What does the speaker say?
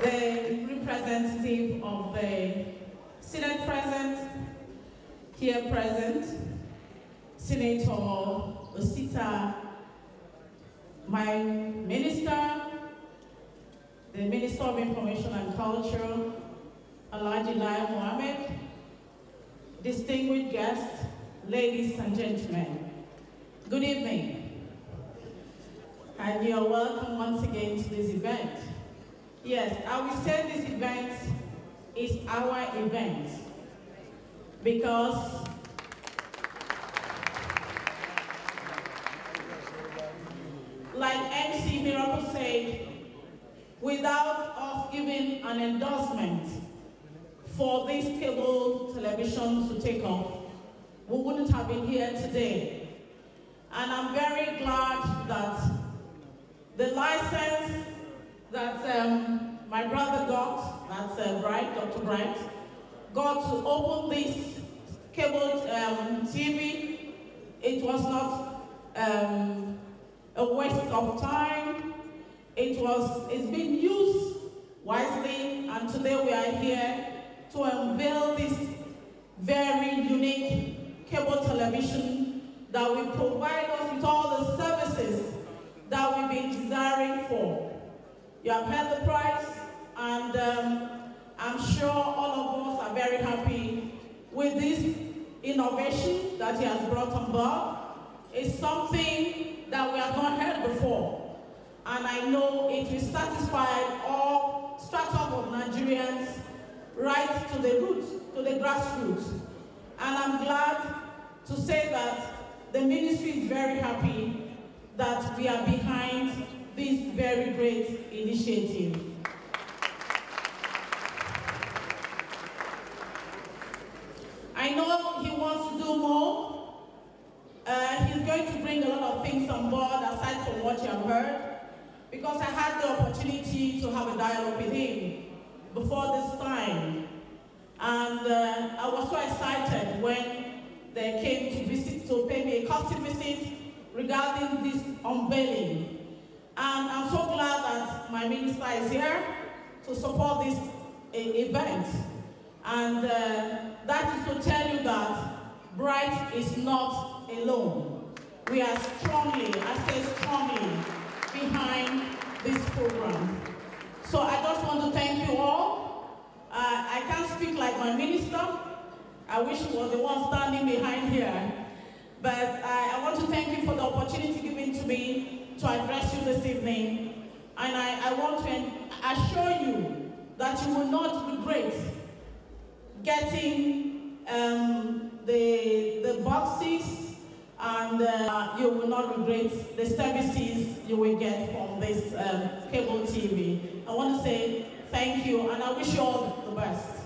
the representative of the Senate present, here present, Senator Osita, my minister, the Minister of Information and Culture, Alhaji Lai Mohammed, distinguished guests, ladies and gentlemen, good evening. And you're welcome once again to this event. Yes, I will say this event is our event because like MC Miracle said, without us giving an endorsement for this cable television to take off, we wouldn't have been here today. And I'm very glad that the license that my brother got, that's Bright, Dr. Bright, got to open this cable TV. It was not a waste of time. It's been used wisely, and today we are here to unveil this very unique cable television that will provide us with all the services that we've been desiring for. You have heard the price, and I'm sure all of us are very happy with this innovation that he has brought on board. It's something that we have not heard before, and I know it will satisfy all strata of Nigerians right to the roots, to the grassroots. And I'm glad to say that the ministry is very happy that we are behind this very great initiative. I know he wants to do more. He's going to bring a lot of things on board aside from what you have heard, because I had the opportunity to have a dialogue with him before this time. And I was so excited when they came to visit, to pay me a courtesy visit regarding this unveiling. And I'm so glad that my minister is here to support this event. And that is to tell you that Bright is not alone. We are strongly, I say strongly, behind this program. So I just want to thank you all. I can't speak like my minister. I wish he was the one standing behind here. But I want to thank you for the opportunity given to me to address you this evening. And I want to assure you that you will not regret getting the boxes, and you will not regret the services you will get from this cable TV. I want to say thank you, and I wish you all the best.